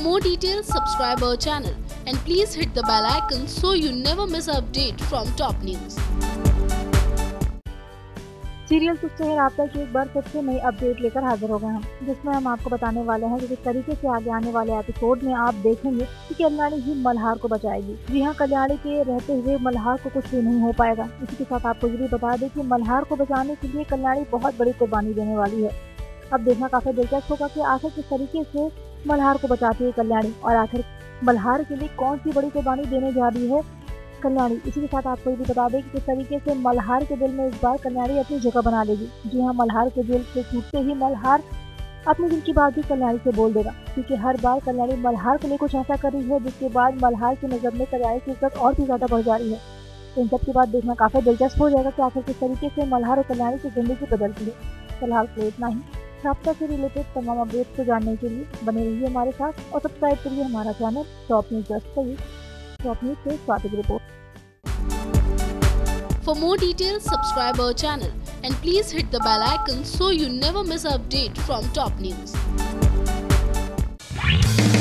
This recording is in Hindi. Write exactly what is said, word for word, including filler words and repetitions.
For more details, subscribe our channel and please hit the bell icon so you never miss an update from top news. Serial कुछ शहर आपका की एक बार फिर से नई अपडेट लेकर हाजिर हो गए हैं, जिसमें हम आपको बताने वाले हैं कि किस तरीके से आगे आने वाले एपिसोड में आप देखेंगे कि कल्याणी ही मल्हार को बचाएगी। जी हाँ, कल्याणी के रहते हुए मल्हार को कुछ भी नहीं हो पाएगा। इसी के साथ आपको ये भी बता दें कि मल्हार को बचाने के लिए कल्याणी बहुत बड़ी कुर्बानी देने वाली है। अब देखना काफी दिलचस्प होगा कि आखिर किस तरीके से मल्हार को बचाती है कल्याणी और आखिर मल्हार के लिए कौन सी बड़ी कुर्बानी देने जा रही है कल्याणी। इसी के साथ आपको ये भी बता दें कि किस तरीके से मल्हार के दिल में इस बार कल्याणी अपनी जगह बना लेगी। जी हाँ, मल्हार के दिल से टूटते ही मल्हार अपने दिल की बात भी कल्याणी से बोल देगा, क्योंकि हर बार कल्याणी मल्हार के लिए कुछ ऐसा कर रही है जिसके बाद मल्हार की नज़र में कल्याणी की इज्जत और भी ज्यादा बढ़ जा रही है। इन सब के बाद देखना काफी दिलचस्प हो जाएगा कि आखिर किस तरीके से मल्हार और कल्याणी की जिंदगी बदलती है। फिलहाल तो इतना ही। राब्ता से रिलेटेड तमाम अपडेट्स को जानने के लिए बने रहिए हमारे साथ और सब्सक्राइब करिए हमारा channel top news just for you. Top news से Swati report. For more details, subscribe our channel and please hit the bell icon so you never miss an update from top news.